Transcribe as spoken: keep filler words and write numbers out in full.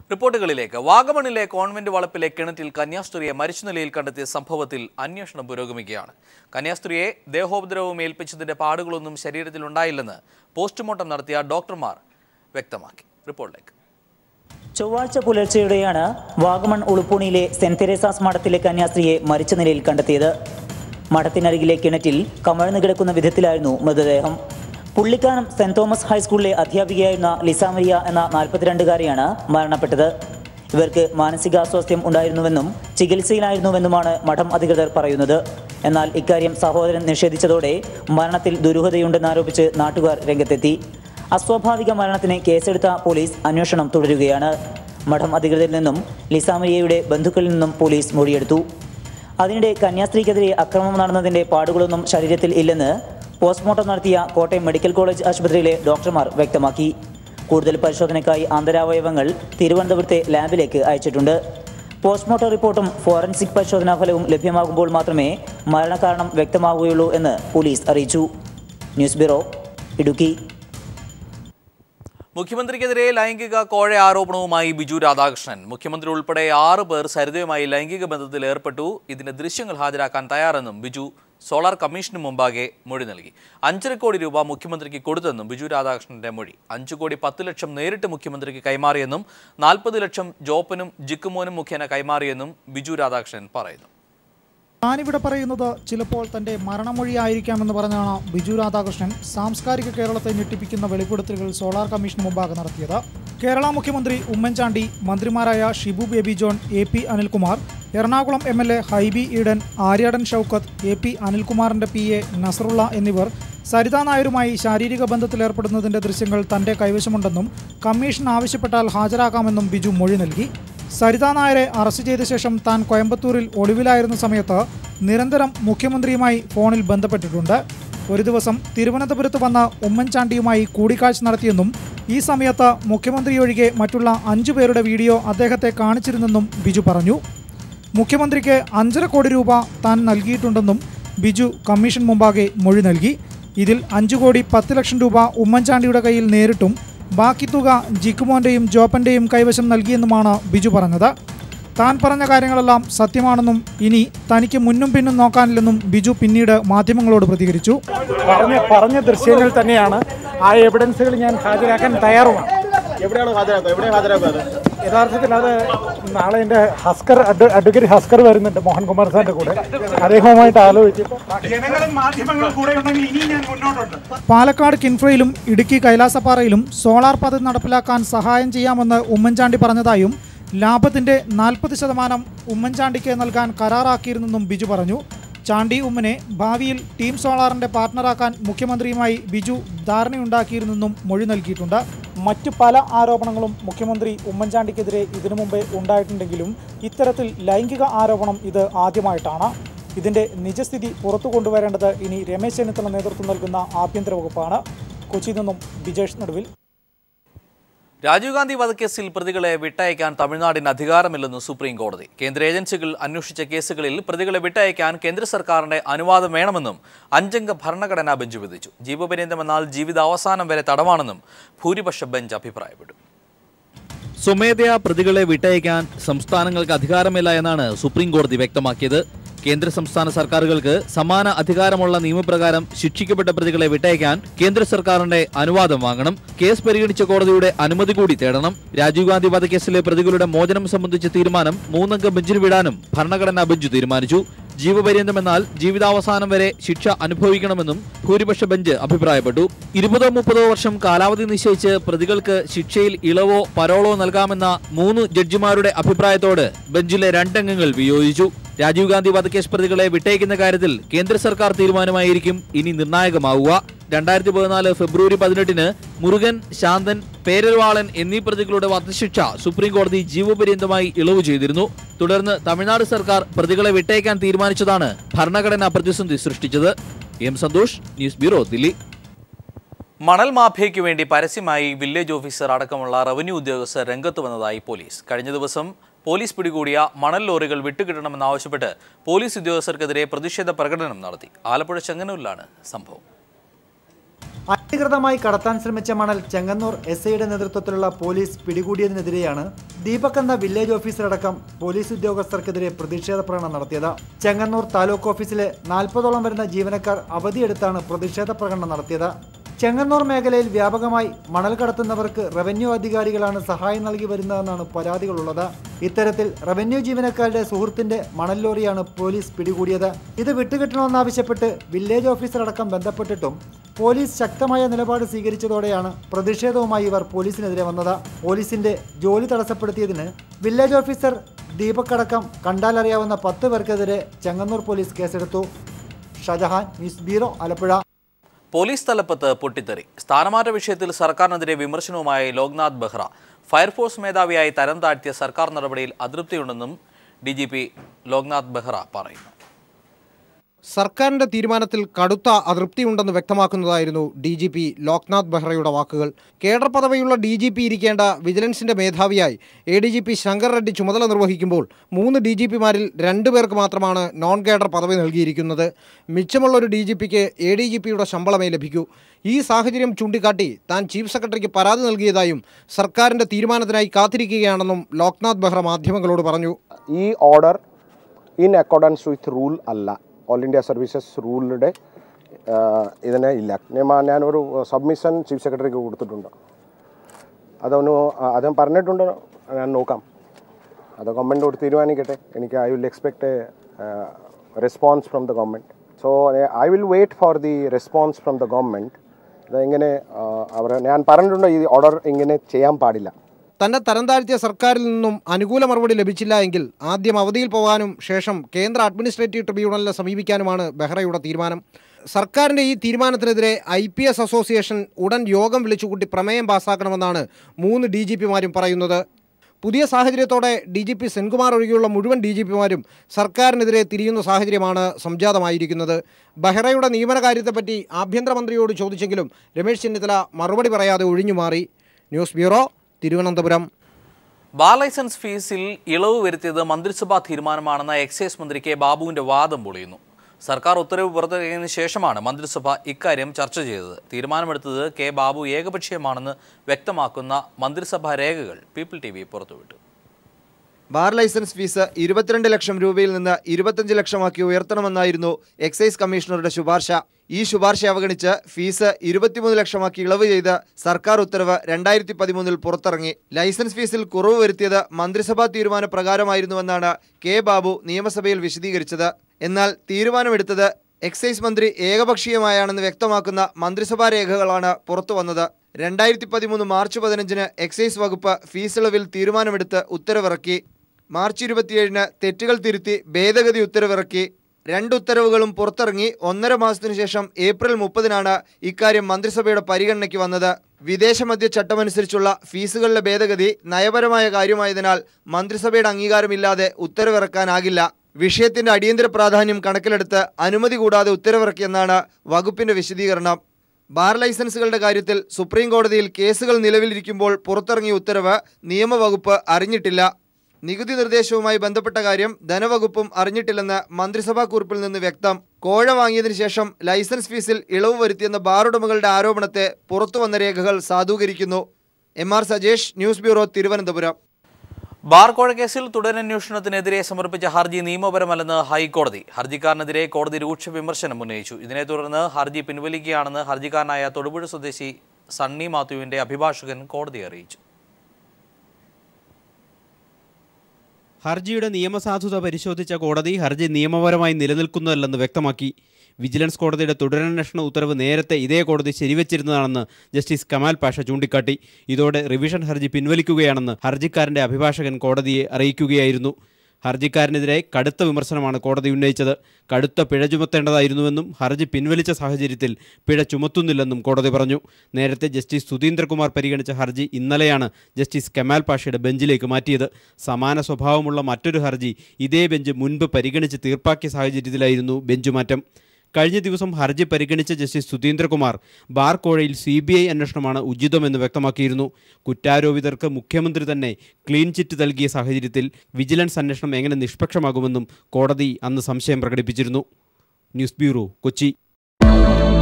റിപ്പോർട്ടുകളിലേക്ക് വാഗമണിലെ convent വളപ്പിലെ കിണറ്റിൽ കന്യാസ്ത്രീയെ മരിച്ച നിലയിൽ കണ്ടെത്തിയ സംഭവത്തിൽ അന്വേഷണം പുരോഗമിക്കുകയാണ്. കന്യാസ്ത്രീയെ ദേഹോപദ്രവം ഏൽപ്പിച്ചതിന്റെ പാടുകളൊന്നും ശരീരത്തിൽ ഉണ്ടായില്ലെന്ന് പോസ്റ്റ്മോർട്ടം നടത്തിയ ഡോക്ടർമാർ വ്യക്തമാക്കി. റിപ്പോർട്ടിലേക്ക്. ചൊവ്വാഴ്ച പുലർച്ചെയോടെയാണ് വാഗമൺ ഉളുപ്പൂണിയിലെ സെന്റ് തെരേസാസ് മഠത്തിലെ കന്യാസ്ത്രീയെ മരിച്ച നിലയിൽ കണ്ടെത്തിയത്. മഠത്തിനരികിലെ കിണറ്റിൽ കമഴ്ന്നു കിടക്കുന്ന വിധത്തിലായിരുന്നു മൃതദേഹം. പുള്ളിക്കാനം സെന്റ് തോമസ് ഹൈസ്കൂളിലെ അധ്യാപികയായിരുന്ന ലിസ മരിയ എന്ന നാൽപ്പത്തിരണ്ടുകാരിയാണ് മരണപ്പെട്ടത്. ഇവർക്ക് മാനസികാസ്വാസ്ഥ്യം ഉണ്ടായിരുന്നുവെന്നും ചികിത്സയിലായിരുന്നുവെന്നുമാണ് മഠം അധികൃതർ പറയുന്നത്. എന്നാൽ ഇക്കാര്യം സഹോദരൻ നിഷേധിച്ചതോടെ മരണത്തിൽ ദുരൂഹതയുണ്ടെന്നാരോപിച്ച് നാട്ടുകാർ രംഗത്തെത്തി. അസ്വാഭാവിക മരണത്തിന് കേസെടുത്ത പോലീസ് അന്വേഷണം തുടരുകയാണ്. മഠം അധികൃതരിൽ നിന്നും ലിസ മരിയയുടെ ബന്ധുക്കളിൽ നിന്നും പോലീസ് മൊഴിയെടുത്തു. അതിനിടെ കന്യാസ്ത്രീക്കെതിരെ അക്രമം നടന്നതിന്റെ പാടുകളൊന്നും ശരീരത്തിൽ ഇല്ലെന്ന് പോസ്റ്റ്മോർട്ടം നടത്തിയ കോട്ടയം മെഡിക്കൽ കോളേജ് ആശുപത്രിയിലെ ഡോക്ടർമാർ വ്യക്തമാക്കി. കൂടുതൽ പരിശോധനയ്ക്കായി ആന്തരാവയവങ്ങൾ തിരുവനന്തപുരത്തെ ലാബിലേക്ക് അയച്ചിട്ടുണ്ട്. പോസ്റ്റ്മോർട്ടം റിപ്പോർട്ടും ഫോറൻസിക് പരിശോധനാ ഫലവും ലഭ്യമാകുമ്പോൾ മാത്രമേ മരണകാരണം വ്യക്തമാവുകയുള്ളൂ എന്ന് പോലീസ് അറിയിച്ചു. News bureau, Idukki. മുഖ്യമന്ത്രിക്കെതിരെ ലൈംഗിക കോഴ ആരോപണവുമായി ബിജു രാധാകൃഷ്ണൻ. മുഖ്യമന്ത്രി ഉൾപ്പെടെ ആറ് പേർ സരിതയുമായി ലൈംഗിക ബന്ധത്തിൽ ഏർപ്പെട്ടു. ഇതിന്റെ ദൃശ്യങ്ങൾ ഹാജരാക്കാൻ തയ്യാറെന്നും ബിജു സോളാർ കമ്മീഷന് മുമ്പാകെ മൊഴി നൽകി. അഞ്ചര കോടി രൂപ മുഖ്യമന്ത്രിക്ക് കൊടുത്തെന്നും ബിജു രാധാകൃഷ്ണന്റെ മൊഴി. അഞ്ചു കോടി പത്ത് ലക്ഷം നേരിട്ട് മുഖ്യമന്ത്രിക്ക് കൈമാറിയെന്നും നാൽപ്പത് ലക്ഷം ജോപ്പനും ജിക്കുമോനും മുഖേന കൈമാറിയെന്നും ബിജു രാധാകൃഷ്ണൻ പറയുന്നു. ഞാനിവിടെ പറയുന്നത് ചിലപ്പോൾ തന്റെ മരണമൊഴിയായിരിക്കാമെന്ന് പറഞ്ഞാണ് ബിജു രാധാകൃഷ്ണൻ സാംസ്കാരിക കേരളത്തെ ഞെട്ടിപ്പിക്കുന്ന വെളിപ്പെടുത്തലുകൾ സോളാർ കമ്മീഷന് മുമ്പാകെ നടത്തിയത്. കേരള മുഖ്യമന്ത്രി ഉമ്മൻചാണ്ടി, മന്ത്രിമാരായ Shibu Baby John, A P Anilkumar, Ernakulam M L A Hibi Eden, Aryadan Shoukath, A P അനിൽകുമാറിന്റെ പി എ നസറുള്ള എന്നിവർ സരിതാ നായരുമായി ശാരീരിക ബന്ധത്തിലേർപ്പെടുന്നതിന്റെ ദൃശ്യങ്ങൾ തന്റെ കൈവശമുണ്ടെന്നും കമ്മീഷൻ ആവശ്യപ്പെട്ടാൽ ഹാജരാക്കാമെന്നും ബിജു മൊഴി നൽകി. സരിതാ നായരെ അറസ്റ്റ് ചെയ്ത ശേഷം താൻ കോയമ്പത്തൂരിൽ ഒളിവിലായിരുന്ന സമയത്ത് നിരന്തരം മുഖ്യമന്ത്രിയുമായി ഫോണിൽ ബന്ധപ്പെട്ടിട്ടുണ്ട്. ഒരു ദിവസം തിരുവനന്തപുരത്ത് വന്ന് ഉമ്മൻചാണ്ടിയുമായി കൂടിക്കാഴ്ച നടത്തിയെന്നും ഈ സമയത്ത് മുഖ്യമന്ത്രിയൊഴികെ മറ്റുള്ള അഞ്ചു പേരുടെ വീഡിയോ അദ്ദേഹത്തെ കാണിച്ചിരുന്നെന്നും ബിജു പറഞ്ഞു. മുഖ്യമന്ത്രിക്ക് അഞ്ചര കോടി രൂപ താൻ നൽകിയിട്ടുണ്ടെന്നും ബിജു കമ്മീഷൻ മുമ്പാകെ മൊഴി നൽകി. ഇതിൽ അഞ്ചു കോടി പത്ത് ലക്ഷം രൂപ ഉമ്മൻചാണ്ടിയുടെ കയ്യിൽ നേരിട്ടും ബാക്കി തുക ജിക്കുമോന്റെയും ജോപ്പന്റെയും കൈവശം നൽകിയെന്നുമാണ് ബിജു പറഞ്ഞത്. താൻ പറഞ്ഞ കാര്യങ്ങളെല്ലാം സത്യമാണെന്നും ഇനി തനിക്ക് മുന്നും പിന്നും നോക്കാനില്ലെന്നും ബിജു പിന്നീട് മാധ്യമങ്ങളോട് പ്രതികരിച്ചു. പറഞ്ഞ പറഞ്ഞ ദൃശ്യങ്ങൾ തന്നെയാണ്, ആ എവിഡൻസുകൾ ഞാൻ ഹാജരാക്കാൻ തയ്യാറുമാണ്. എവിടെയാണ് ഹാജരാക്കുക? എവിടെ ഹാജരാക്കുക? യഥാർത്ഥത്തിൽ അത് നാളെ എൻ്റെ ഹസ്കർ അഡ്വക്കേറ്റ് ഹസ്കർ വരുന്നുണ്ട് മോഹൻകുമാർ സാറിന്റെ കൂടെ. അദ്ദേഹവുമായിട്ട് ആലോചിച്ച് പാലക്കാട് കിൻഫ്രയിലും ഇടുക്കി കൈലാസപ്പാറയിലും സോളാർ പദ്ധതി നടപ്പിലാക്കാൻ സഹായം ചെയ്യാമെന്ന് ഉമ്മൻചാണ്ടി പറഞ്ഞതായും ലാഭത്തിന്റെ നാൽപ്പത് ശതമാനം ഉമ്മൻചാണ്ടിക്ക് നൽകാൻ കരാറാക്കിയിരുന്നെന്നും ബിജു പറഞ്ഞു. ചാണ്ടി ഉമ്മനെ ഭാവിയിൽ ടീം സോളാറിന്റെ പാർട്ണറാക്കാൻ മുഖ്യമന്ത്രിയുമായി ബിജു ധാരണയുണ്ടാക്കിയിരുന്നെന്നും മൊഴി നൽകിയിട്ടുണ്ട്. മറ്റു പല ആരോപണങ്ങളും മുഖ്യമന്ത്രി ഉമ്മൻചാണ്ടിക്കെതിരെ ഇതിനു മുമ്പേ ഉണ്ടായിട്ടുണ്ടെങ്കിലും ഇത്തരത്തിൽ ലൈംഗിക ആരോപണം ഇത് ആദ്യമായിട്ടാണ്. ഇതിന്റെ നിജസ്ഥിതി പുറത്തു കൊണ്ടുവരേണ്ടത് ഇനി രമേശ് ചെന്നിത്തല നേതൃത്വം നൽകുന്ന ആഭ്യന്തര വകുപ്പാണ്. കൊച്ചിയിൽ നിന്നും ബിജേഷ് നടുവിൽ. രാജീവ് ഗാന്ധി വധക്കേസിൽ പ്രതികളെ വിട്ടയക്കാൻ തമിഴ്നാടിന് അധികാരമില്ലെന്ന് സുപ്രീം കോടതി. കേന്ദ്ര ഏജൻസികൾ അന്വേഷിച്ച കേസുകളിൽ പ്രതികളെ വിട്ടയക്കാൻ കേന്ദ്ര സർക്കാരിന്റെ അനുവാദം വേണമെന്നും അഞ്ചംഗ ഭരണഘടനാ ബെഞ്ച് വിധിച്ചു. ജീവപര്യന്തം എന്നാൽ ജീവിതാവസാനം വരെ തടവാണെന്നും ഭൂരിപക്ഷ ബെഞ്ച് അഭിപ്രായപ്പെട്ടു. സ്വമേധയാ പ്രതികളെ വിട്ടയക്കാൻ സംസ്ഥാനങ്ങൾക്ക് അധികാരമില്ല എന്നാണ് സുപ്രീം കോടതി വ്യക്തമാക്കിയത്. കേന്ദ്ര സംസ്ഥാന സർക്കാരുകൾക്ക് സമാന അധികാരമുള്ള നിയമപ്രകാരം ശിക്ഷിക്കപ്പെട്ട പ്രതികളെ വിട്ടയക്കാൻ കേന്ദ്ര സർക്കാരിന്റെ അനുവാദം വാങ്ങണം. കേസ് പരിഗണിച്ച കോടതിയുടെ അനുമതി കൂടി തേടണം. രാജീവ് ഗാന്ധി വധക്കേസിലെ പ്രതികളുടെ മോചനം സംബന്ധിച്ച തീരുമാനം മൂന്നംഗ ബെഞ്ചിന് വിടാനും ഭരണഘടനാ ബെഞ്ച് തീരുമാനിച്ചു. ജീവപര്യന്തം എന്നാൽ ജീവിതാവസാനം വരെ ശിക്ഷ അനുഭവിക്കണമെന്നും ഭൂരിപക്ഷ ബെഞ്ച് അഭിപ്രായപ്പെട്ടു. ഇരുപതോ മുപ്പതോ വർഷം കാലാവധി നിശ്ചയിച്ച് പ്രതികൾക്ക് ശിക്ഷയിൽ ഇളവോ പരോളോ നൽകാമെന്ന മൂന്ന് ജഡ്ജിമാരുടെ അഭിപ്രായത്തോട് ബെഞ്ചിലെ രണ്ടംഗങ്ങൾ വിയോജിച്ചു. രാജീവ് ഗാന്ധി വധക്കേസ് പ്രതികളെ വിട്ടയക്കുന്ന കാര്യത്തിൽ കേന്ദ്ര സർക്കാർ തീരുമാനമായിരിക്കും ഇനി നിർണായകമാവുക. രണ്ടായിരത്തി പതിനാല് ഫെബ്രുവരി പതിനെട്ടിന് മുരുകൻ, ശാന്തൻ, പേരൽവാളൻ എന്നീ പ്രതികളുടെ വധശിക്ഷ സുപ്രീം കോടതി ജീവപര്യന്തമായി ഇളവ് ചെയ്തിരുന്നു. തുടർന്ന് തമിഴ്നാട് സർക്കാർ പ്രതികളെ വിട്ടയക്കാൻ തീരുമാനിച്ചതാണ് ഭരണഘടനാ പ്രതിസന്ധി സൃഷ്ടിച്ചത്. M Santhosh, news bureau, Delhi. മണൽ മാഫിയയ്ക്ക് വേണ്ടി പരസ്യമായി വില്ലേജ് ഓഫീസർ അടക്കമുള്ള റവന്യൂ ഉദ്യോഗസ്ഥർ രംഗത്ത് വന്നതായി പോലീസ്. കഴിഞ്ഞ ദിവസം പോലീസ് പിടികൂടിയ മണൽ ലോറികൾ വിട്ടുകിട്ടണമെന്നാവശ്യപ്പെട്ട് പോലീസ് ഉദ്യോഗസ്ഥർക്കെതിരെ പ്രതിഷേധ പ്രകടനം നടത്തി. ആലപ്പുഴ ചെങ്ങന്നൂരിലാണ് സംഭവം. അധികൃതമായി കടത്താൻ ശ്രമിച്ച മണൽ ചെങ്ങന്നൂർ എസ് ഐയുടെ നേതൃത്വത്തിലുള്ള പോലീസ് പിടികൂടിയതിനെതിരെയാണ് ദീപക് എന്ന വില്ലേജ് ഓഫീസറടക്കം പോലീസ് ഉദ്യോഗസ്ഥർക്കെതിരെ പ്രതിഷേധ പ്രകടനം നടത്തിയത്. ചെങ്ങന്നൂർ താലൂക്ക് ഓഫീസിലെ നാൽപ്പതോളം വരുന്ന ജീവനക്കാർ അവധിയെടുത്താണ് പ്രതിഷേധ പ്രകടനം നടത്തിയത്. ചെങ്ങന്നൂർ മേഖലയിൽ വ്യാപകമായി മണൽ കടത്തുന്നവർക്ക് റവന്യൂ അധികാരികളാണ് സഹായം നൽകി വരുന്നതെന്നാണ് പരാതികളുള്ളത്. ഇത്തരത്തിൽ റവന്യൂ ജീവനക്കാരുടെ സുഹൃത്തിന്റെ മണൽ ലോറിയാണ് പോലീസ് പിടികൂടിയത്. ഇത് വിട്ടുകിട്ടണമെന്നാവശ്യപ്പെട്ട് വില്ലേജ് ഓഫീസറടക്കം ബന്ധപ്പെട്ടിട്ടും പോലീസ് ശക്തമായ നിലപാട് സ്വീകരിച്ചതോടെയാണ് പ്രതിഷേധവുമായി ഇവർ പോലീസിനെതിരെ വന്നത്. പോലീസിന്റെ ജോലി തടസ്സപ്പെടുത്തിയതിന് വില്ലേജ് ഓഫീസർ ദീപക് അടക്കം കണ്ടാലറിയാവുന്ന പത്ത് പേർക്കെതിരെ ചെങ്ങന്നൂർ പോലീസ് കേസെടുത്തു. Shajahan, news bureau, Alappuzha. Police തലപ്പത്ത് പൊട്ടിത്തെറി. സ്ഥാനമാറ്റ വിഷയത്തിൽ സർക്കാരിനെതിരെ വിമർശനവുമായി ലോക്നാഥ് ബെഹ്റ. ഫയർഫോഴ്സ് മേധാവിയായി തരം താഴ്ത്തിയ സർക്കാർ നടപടിയിൽ അതൃപ്തിയുണ്ടെന്നും D G P Loknath Behra പറയുന്നു. സർക്കാരിന്റെ തീരുമാനത്തിൽ കടുത്ത അതൃപ്തിയുണ്ടെന്ന് വ്യക്തമാക്കുന്നതായിരുന്നു ഡി ജി പി ലോക്നാഥ് ബെഹ്റയുടെ വാക്കുകൾ. കേഡർ പദവിയുള്ള ഡി ജി പി ഇരിക്കേണ്ട വിജിലൻസിന്റെ മേധാവിയായി A D G P Shankar Reddy ചുമതല നിർവഹിക്കുമ്പോൾ മൂന്ന് ഡി ജി പിമാരിൽ രണ്ടുപേർക്ക് മാത്രമാണ് നോൺ കേഡർ പദവി നൽകിയിരിക്കുന്നത്. മിച്ചമുള്ള ഒരു ഡി ജി പിക്ക് എ ഡി ജി പിയുടെ ശമ്പളമേ ലഭിക്കൂ. ഈ സാഹചര്യം ചൂണ്ടിക്കാട്ടി താൻ ചീഫ് സെക്രട്ടറിക്ക് പരാതി നൽകിയതായും സർക്കാരിന്റെ തീരുമാനത്തിനായി കാത്തിരിക്കുകയാണെന്നും ലോക്നാഥ് ബെഹ്റ മാധ്യമങ്ങളോട് പറഞ്ഞു. ഈ order in accordance with rule അല്ല. ഓൾ ഇന്ത്യ സർവീസസ് റൂളിൻ്റെ ഇതിനെ ഇല്ല. ഞാനൊരു സബ്മിഷൻ ചീഫ് സെക്രട്ടറിക്ക് കൊടുത്തിട്ടുണ്ട്. അതൊന്ന് അദ്ദേഹം പറഞ്ഞിട്ടുണ്ട്, ഞാൻ നോക്കാം. അത് ഗവൺമെൻറ് തീരുമാനിക്കട്ടെ. എനിക്ക് I will expect a response from the government. So I will wait for the response from the government. ഇതെങ്ങനെ അവർ ഞാൻ പറഞ്ഞിട്ടുണ്ട്, ഈ ഓർഡർ ഇങ്ങനെ ചെയ്യാൻ പാടില്ല. തന്നെ തരം താഴ്ത്തിയ സർക്കാരിൽ നിന്നും അനുകൂല മറുപടി ലഭിച്ചില്ല എങ്കിൽ ആദ്യം അവധിയിൽ പോകാനും ശേഷം കേന്ദ്ര അഡ്മിനിസ്ട്രേറ്റീവ് ട്രിബ്യൂണലിനെ സമീപിക്കാനുമാണ് ബെഹ്റയുടെ തീരുമാനം. സർക്കാരിൻ്റെ ഈ തീരുമാനത്തിനെതിരെ ഐ പി എസ് അസോസിയേഷൻ ഉടൻ യോഗം വിളിച്ചുകൂട്ടി പ്രമേയം പാസ്സാക്കണമെന്നാണ് മൂന്ന് ഡി ജി പിമാരും പറയുന്നത്. പുതിയ സാഹചര്യത്തോടെ ഡി ജി പി സെൻകുമാർ ഒഴികെയുള്ള മുഴുവൻ ഡി ജി പിമാരും സർക്കാരിനെതിരെ തിരിയുന്ന സാഹചര്യമാണ് സംജാതമായിരിക്കുന്നത്. ബെഹ്റയുടെ നിയമന കാര്യത്തെപ്പറ്റി ആഭ്യന്തരമന്ത്രിയോട് ചോദിച്ചെങ്കിലും രമേശ് ചെന്നിത്തല മറുപടി പറയാതെ ഒഴിഞ്ഞുമാറി. News bureau, Thiruvananthapuram. Bar licence ഫീസിൽ ഇളവ് വരുത്തിയത് മന്ത്രിസഭാ തീരുമാനമാണെന്ന എക്സൈസ് മന്ത്രി കെ ബാബുവിന്റെ വാദം പൊളിയുന്നു. സർക്കാർ ഉത്തരവ് പുറത്തിറങ്ങിയതിനു ശേഷമാണ് മന്ത്രിസഭ ഇക്കാര്യം ചർച്ച ചെയ്തത്. തീരുമാനമെടുത്തത് കെ ബാബു ഏകപക്ഷീയമാണെന്ന് വ്യക്തമാക്കുന്ന മന്ത്രിസഭാ രേഖകൾ പീപ്പിൾ ടി വി പുറത്തുവിട്ടു. ബാർ ലൈസൻസ് ഫീസ് ഇരുപത്തിരണ്ട് ലക്ഷം രൂപയിൽ നിന്ന് ഇരുപത്തഞ്ച് ലക്ഷമാക്കി ഉയർത്തണമെന്നായിരുന്നു എക്സൈസ് കമ്മീഷണറുടെ ശുപാർശ. ഈ ശുപാർശ അവഗണിച്ച് ഫീസ് ഇരുപത്തിമൂന്ന് ലക്ഷമാക്കി ഇളവ് ചെയ്ത് സർക്കാർ ഉത്തരവ് രണ്ടായിരത്തി പതിമൂന്നിൽ പുറത്തിറങ്ങി. ലൈസൻസ് ഫീസിൽ കുറവ് വരുത്തിയത് മന്ത്രിസഭാ തീരുമാന പ്രകാരമായിരുന്നുവെന്നാണ് കെ ബാബു നിയമസഭയിൽ വിശദീകരിച്ചത്. എന്നാൽ തീരുമാനമെടുത്തത് എക്സൈസ് മന്ത്രി ഏകപക്ഷീയമായാണെന്ന് വ്യക്തമാക്കുന്ന മന്ത്രിസഭാ രേഖകളാണ് പുറത്തുവന്നത്. രണ്ടായിരത്തി പതിമൂന്ന് മാർച്ച് പതിനഞ്ചിന് എക്സൈസ് വകുപ്പ് ഫീസിളവിൽ തീരുമാനമെടുത്ത് ഉത്തരവിറക്കി. മാർച്ച് ഇരുപത്തിയേഴിന് തെറ്റുകൾ തിരുത്തി ഭേദഗതി ഉത്തരവിറക്കി. രണ്ട് ഉത്തരവുകളും പുറത്തിറങ്ങി ഒന്നര മാസത്തിനു ശേഷം ഏപ്രിൽ മുപ്പതിനാണ് ഇക്കാര്യം മന്ത്രിസഭയുടെ പരിഗണനയ്ക്ക് വന്നത്. വിദേശ മദ്യ ചട്ടമനുസരിച്ചുള്ള ഫീസുകളിലെ ഭേദഗതി നയപരമായ കാര്യമായതിനാൽ മന്ത്രിസഭയുടെ അംഗീകാരമില്ലാതെ ഉത്തരവിറക്കാനാകില്ല. വിഷയത്തിന്റെ അടിയന്തര പ്രാധാന്യം കണക്കിലെടുത്ത് അനുമതി കൂടാതെ ഉത്തരവിറക്കിയെന്നാണ് വകുപ്പിന്റെ വിശദീകരണം. ബാർ ലൈസൻസുകളുടെ കാര്യത്തിൽ സുപ്രീം കോടതിയിൽ കേസുകൾ നിലവിലിരിക്കുമ്പോൾ പുറത്തിറങ്ങിയ ഉത്തരവ് നിയമവകുപ്പ് അറിഞ്ഞിട്ടില്ല. നികുതി നിർദ്ദേശവുമായി ബന്ധപ്പെട്ട കാര്യം ധനവകുപ്പും അറിഞ്ഞിട്ടില്ലെന്ന് മന്ത്രിസഭാ കുറിപ്പിൽ നിന്ന് വ്യക്തം. കോഴ വാങ്ങിയതിനു ശേഷം ലൈസൻസ് ഫീസിൽ ഇളവ് വരുത്തിയെന്ന ബാർ ഉടമകളുടെ ആരോപണത്തെ പുറത്തുവന്ന രേഖകൾ സാധൂകരിക്കുന്നു. M R Sajesh, news bureau, Thiruvananthapuram. Bar കോഴ കേസിൽ തുടരന്വേഷണത്തിനെതിരെ സമർപ്പിച്ച ഹർജി നിയമപരമല്ലെന്ന് ഹൈക്കോടതി. ഹർജിക്കാരനെതിരെ കോടതി രൂക്ഷ വിമർശനം ഉന്നയിച്ചു. ഇതിനെ തുടർന്ന് ഹർജി പിൻവലിക്കുകയാണെന്ന് ഹർജിക്കാരനായ തൊടുപുഴ സ്വദേശി സണ്ണി മാത്യുവിന്റെ അഭിഭാഷകൻ കോടതിയെ അറിയിച്ചു. ഹർജിയുടെ നിയമസാധുത പരിശോധിച്ച കോടതി ഹർജി നിയമപരമായി നിലനിൽക്കുന്നതല്ലെന്ന് വ്യക്തമാക്കി. വിജിലൻസ് കോടതിയുടെ തുടരന്വേഷണ ഉത്തരവ് നേരത്തെ ഇതേ കോടതി ശരിവച്ചിരുന്നതാണെന്ന് ജസ്റ്റിസ് കമാൽ പാഷ ചൂണ്ടിക്കാട്ടി. ഇതോടെ റിവിഷൻ ഹർജി പിൻവലിക്കുകയാണെന്ന് ഹർജിക്കാരന്റെ അഭിഭാഷകൻ കോടതിയെ അറിയിക്കുകയായിരുന്നു. ഹർജിക്കാരനെതിരെ കടുത്ത വിമർശനമാണ് കോടതി ഉന്നയിച്ചത്. കടുത്ത പിഴ ചുമത്തേണ്ടതായിരുന്നുവെന്നും ഹർജി പിൻവലിച്ച സാഹചര്യത്തിൽ പിഴ ചുമത്തുന്നില്ലെന്നും കോടതി പറഞ്ഞു. നേരത്തെ ജസ്റ്റിസ് സുധീന്ദ്രകുമാർ പരിഗണിച്ച ഹർജി ഇന്നലെയാണ് ജസ്റ്റിസ് കമാൽ പാഷയുടെ ബെഞ്ചിലേക്ക് മാറ്റിയത്. സമാന സ്വഭാവമുള്ള മറ്റൊരു ഹർജി ഇതേ ബെഞ്ച് മുൻപ് പരിഗണിച്ച് തീർപ്പാക്കിയ സാഹചര്യത്തിലായിരുന്നു ബെഞ്ച് മാറ്റം. കഴിഞ്ഞ ദിവസം ഹർജി പരിഗണിച്ച ജസ്റ്റിസ് സുധീന്ദ്രകുമാർ ബാർ കോഴയിൽ സി ബി ഐ അന്വേഷണമാണ് ഉചിതമെന്ന് വ്യക്തമാക്കിയിരുന്നു. കുറ്റാരോപിതർക്ക് മുഖ്യമന്ത്രി തന്നെ ക്ലീൻ ചിറ്റ് നൽകിയ സാഹചര്യത്തിൽ വിജിലൻസ് അന്വേഷണം എങ്ങനെ നിഷ്പക്ഷമാകുമെന്നും കോടതി അന്ന് സംശയം പ്രകടിപ്പിച്ചിരുന്നു. News bureau, Kochi.